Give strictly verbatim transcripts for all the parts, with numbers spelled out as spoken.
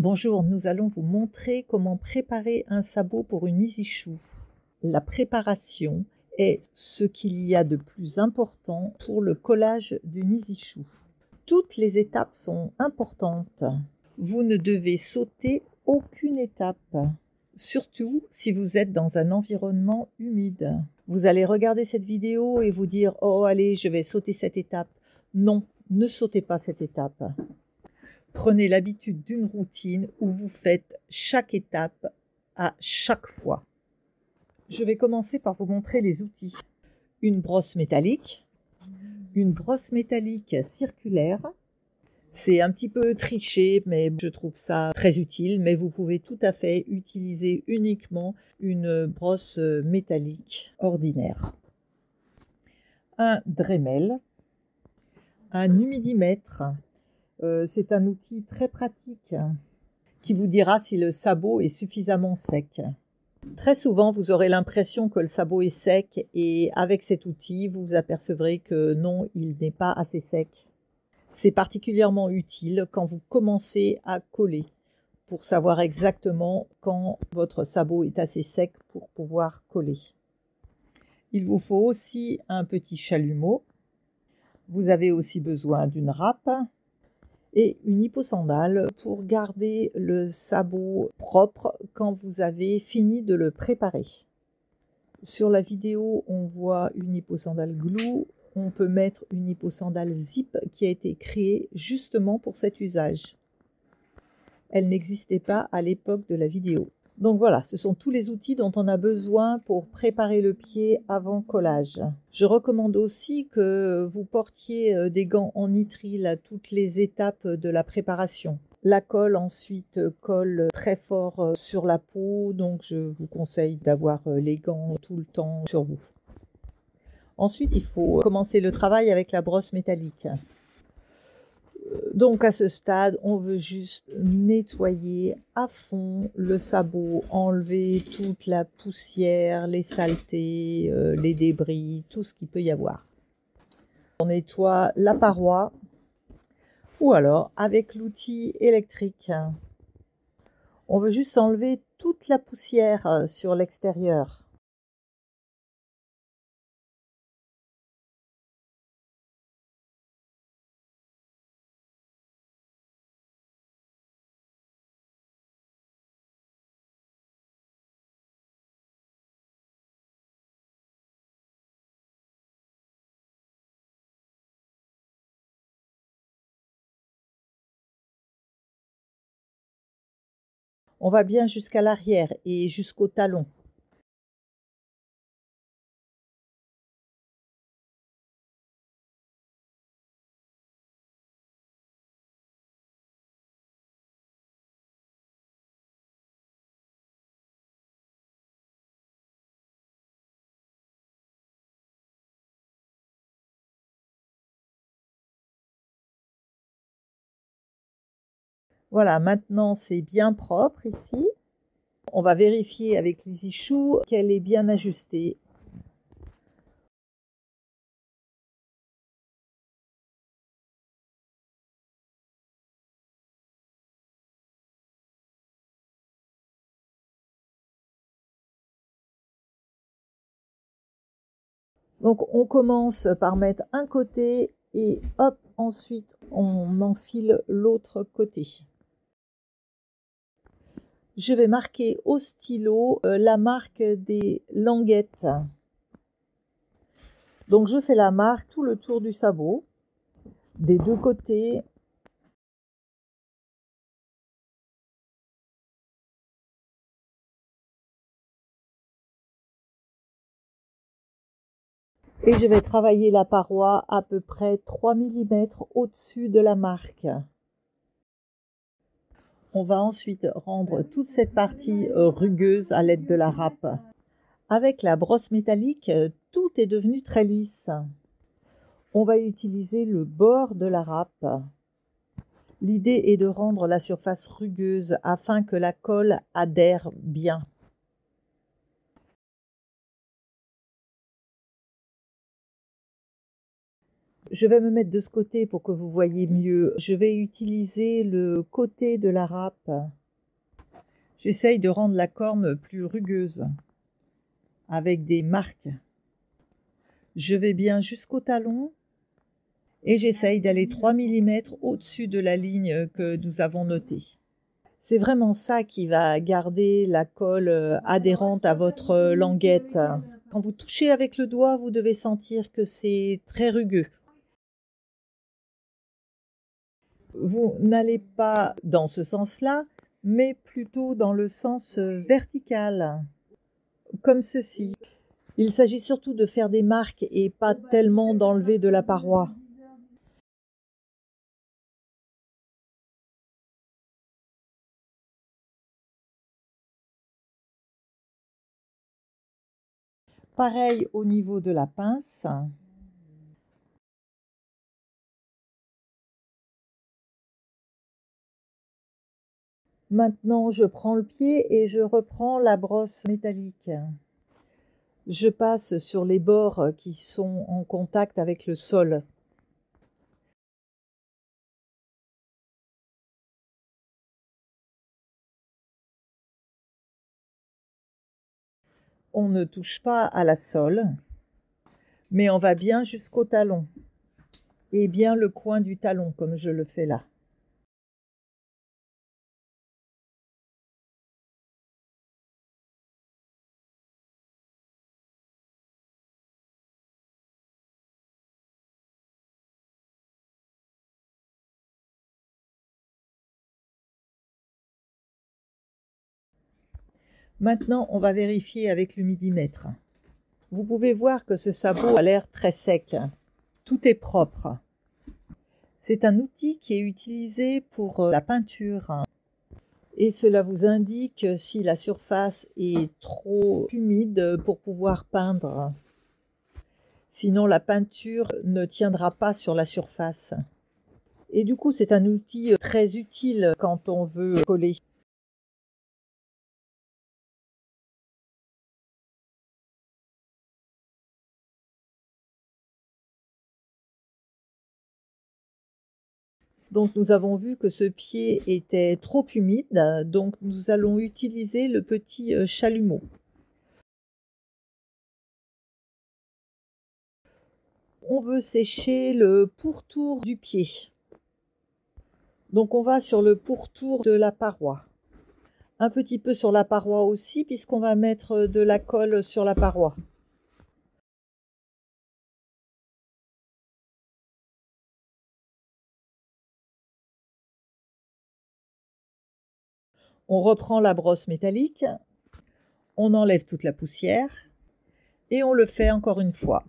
Bonjour, nous allons vous montrer comment préparer un sabot pour une Easy Shoe. La préparation est ce qu'il y a de plus important pour le collage d'une Easy Shoe. Toutes les étapes sont importantes. Vous ne devez sauter aucune étape, surtout si vous êtes dans un environnement humide. Vous allez regarder cette vidéo et vous dire « Oh allez, je vais sauter cette étape ». Non, ne sautez pas cette étape. Prenez l'habitude d'une routine où vous faites chaque étape à chaque fois. Je vais commencer par vous montrer les outils. Une brosse métallique, une brosse métallique circulaire. C'est un petit peu triché, mais je trouve ça très utile. Mais vous pouvez tout à fait utiliser uniquement une brosse métallique ordinaire. Un Dremel, un humidimètre. Euh, c'est un outil très pratique qui vous dira si le sabot est suffisamment sec. Très souvent, vous aurez l'impression que le sabot est sec et avec cet outil, vous vous apercevrez que non, il n'est pas assez sec. C'est particulièrement utile quand vous commencez à coller pour savoir exactement quand votre sabot est assez sec pour pouvoir coller. Il vous faut aussi un petit chalumeau. Vous avez aussi besoin d'une râpe et une hipposandale pour garder le sabot propre quand vous avez fini de le préparer. Sur la vidéo, on voit une hipposandale glue. On peut mettre une hipposandale zip qui a été créée justement pour cet usage. Elle n'existait pas à l'époque de la vidéo. Donc voilà, ce sont tous les outils dont on a besoin pour préparer le pied avant collage. Je recommande aussi que vous portiez des gants en nitrile à toutes les étapes de la préparation. La colle ensuite colle très fort sur la peau, donc je vous conseille d'avoir les gants tout le temps sur vous. Ensuite, il faut commencer le travail avec la brosse métallique. Donc à ce stade, on veut juste nettoyer à fond le sabot, enlever toute la poussière, les saletés, euh, les débris, tout ce qu'il peut y avoir. On nettoie la paroi ou alors avec l'outil électrique. On veut juste enlever toute la poussière sur l'extérieur. On va bien jusqu'à l'arrière et jusqu'au talon. Voilà, maintenant c'est bien propre ici. On va vérifier avec l'Easy Shoe qu'elle est bien ajustée. Donc on commence par mettre un côté et hop, ensuite on enfile l'autre côté. Je vais marquer au stylo euh, la marque des languettes. Donc je fais la marque tout le tour du sabot, des deux côtés. Et je vais travailler la paroi à peu près trois millimètres au-dessus de la marque. On va ensuite rendre toute cette partie rugueuse à l'aide de la râpe. Avec la brosse métallique, tout est devenu très lisse. On va utiliser le bord de la râpe. L'idée est de rendre la surface rugueuse afin que la colle adhère bien. Je vais me mettre de ce côté pour que vous voyez mieux. Je vais utiliser le côté de la râpe. J'essaye de rendre la corne plus rugueuse, avec des marques. Je vais bien jusqu'au talon et j'essaye d'aller trois millimètres au-dessus de la ligne que nous avons notée. C'est vraiment ça qui va garder la colle adhérente à votre languette. Quand vous touchez avec le doigt, vous devez sentir que c'est très rugueux. Vous n'allez pas dans ce sens-là, mais plutôt dans le sens vertical, comme ceci. Il s'agit surtout de faire des marques et pas tellement d'enlever de la paroi. Pareil au niveau de la pince. Maintenant, je prends le pied et je reprends la brosse métallique. Je passe sur les bords qui sont en contact avec le sol. On ne touche pas à la sole, mais on va bien jusqu'au talon. Et bien le coin du talon, comme je le fais là. Maintenant, on va vérifier avec le midimètre. Vous pouvez voir que ce sabot a l'air très sec. Tout est propre. C'est un outil qui est utilisé pour la peinture. Et cela vous indique si la surface est trop humide pour pouvoir peindre. Sinon, la peinture ne tiendra pas sur la surface. Et du coup, c'est un outil très utile quand on veut coller. Donc nous avons vu que ce pied était trop humide, donc nous allons utiliser le petit chalumeau. On veut sécher le pourtour du pied. Donc on va sur le pourtour de la paroi. Un petit peu sur la paroi aussi, puisqu'on va mettre de la colle sur la paroi. On reprend la brosse métallique, on enlève toute la poussière et on le fait encore une fois.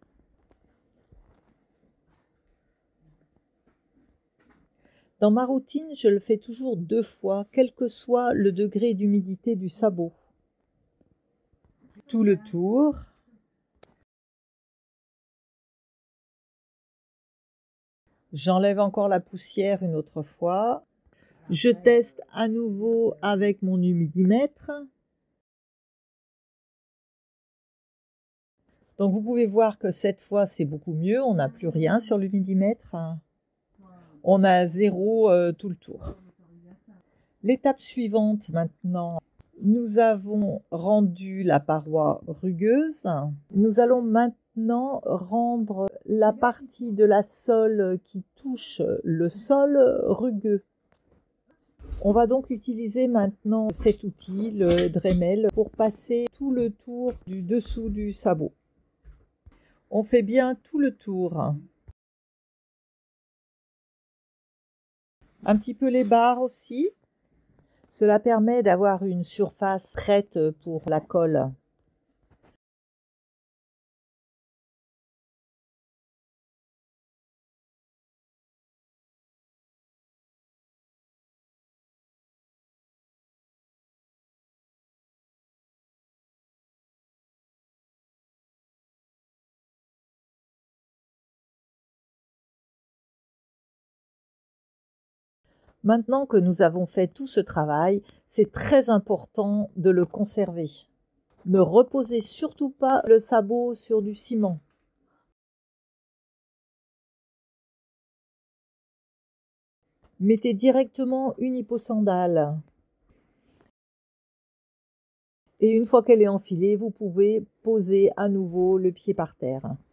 Dans ma routine, je le fais toujours deux fois, quel que soit le degré d'humidité du sabot. Tout le tour. J'enlève encore la poussière une autre fois. Je teste à nouveau avec mon humidimètre. Donc vous pouvez voir que cette fois c'est beaucoup mieux, on n'a plus rien sur l'humidimètre. On a zéro euh, tout le tour. L'étape suivante maintenant, nous avons rendu la paroi rugueuse. Nous allons maintenant rendre la partie de la sole qui touche le sol rugueux. On va donc utiliser maintenant cet outil, le Dremel, pour passer tout le tour du dessous du sabot. On fait bien tout le tour. Un petit peu les barres aussi. Cela permet d'avoir une surface prête pour la colle. Maintenant que nous avons fait tout ce travail, c'est très important de le conserver. Ne reposez surtout pas le sabot sur du ciment. Mettez directement une hipposandale. Et une fois qu'elle est enfilée, vous pouvez poser à nouveau le pied par terre.